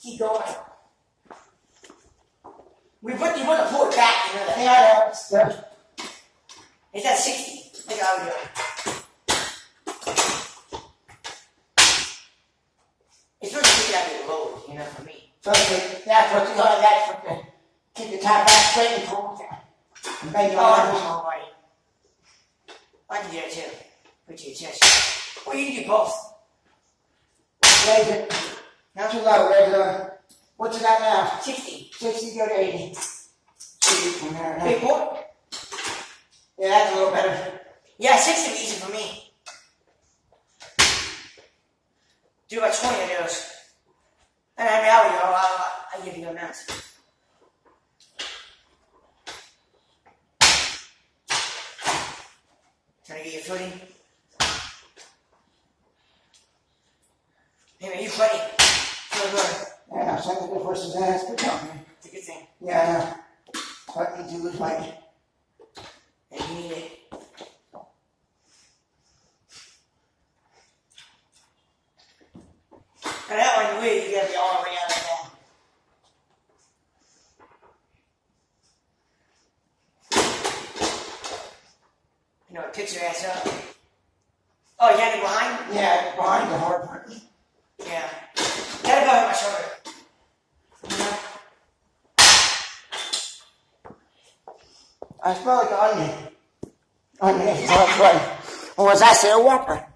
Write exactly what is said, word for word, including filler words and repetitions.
Keep going. We put you put the pull it back, you know that. Yeah, I know. It's good. It's at sixty. Look how we're doing. It's supposed to keep that low, you know, for me. So that's what you got. That's what the keep the top back straight and pull it down. And bend your arms. Oh, buddy. I can do that too. Put your chest. Well, you can do both. Raise it. Not too low. Raise it. What's it at now? sixty. sixty, go to eighty. From there. Big boy? Yeah, that's a little better. Yeah, sixty is easy for me. Do about twenty of those. And I mean, I would go, I'll, I'll give you amounts. Trying to get your footing. Hey man, you funny. Feel good. Yeah, something good for his ass. Good job, man. It's a good thing. Yeah, I know. What you do is like, and you need it. And that one, the way you gotta be all the way out like that. You know, it picks your ass up. Oh, you got it behind? Yeah, behind the hard part. Yeah. You gotta go hit my shoulder. I smell like an onion. Onion, that's right. Or was I say a Whopper?